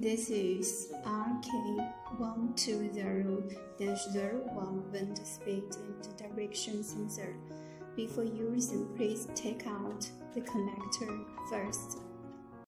This is RK120-01 wind speed and direction sensor. Before using, please take out the connector first.